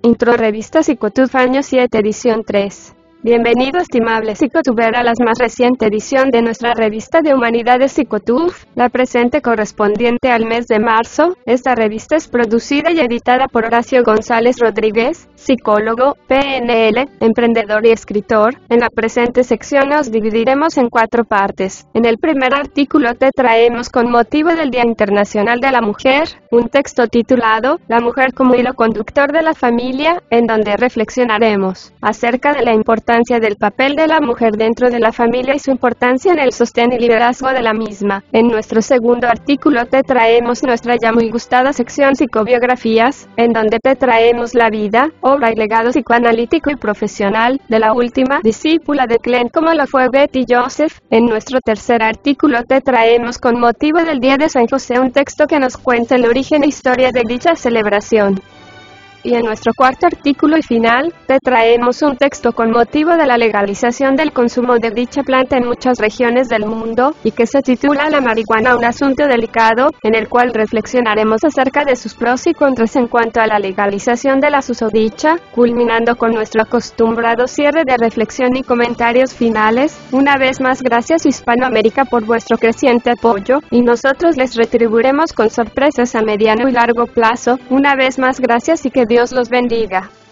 Intro Revista Psicotuf Año 7 Edición 3. Bienvenido estimable Psicotuber a la más reciente edición de nuestra revista de Humanidades Psicotuf, la presente correspondiente al mes de marzo. Esta revista es producida y editada por Horacio González Rodríguez, psicólogo, PNL, emprendedor y escritor. En la presente sección nos dividiremos en 4 partes. En el primer artículo te traemos con motivo del Día Internacional de la Mujer, un texto titulado La mujer como hilo conductor de la familia, en donde reflexionaremos acerca de la importancia del papel de la mujer dentro de la familia y su importancia en el sostén y liderazgo de la misma. En nuestro segundo artículo te traemos nuestra ya muy gustada sección Psicobiografías, en donde te traemos la vida, obra y legado psicoanalítico y profesional de la última discípula de Klein como lo fue Betty Joseph. En nuestro tercer artículo te traemos con motivo del Día de San José un texto que nos cuenta el origen e historia de dicha celebración. Y en nuestro cuarto artículo y final, te traemos un texto con motivo de la legalización del consumo de dicha planta en muchas regiones del mundo, y que se titula La marihuana, un asunto delicado, en el cual reflexionaremos acerca de sus pros y contras en cuanto a la legalización de la susodicha, culminando con nuestro acostumbrado cierre de reflexión y comentarios finales. Una vez más, gracias Hispanoamérica por vuestro creciente apoyo, y nosotros les retribuiremos con sorpresas a mediano y largo plazo. Una vez más, gracias y que Dios los bendiga.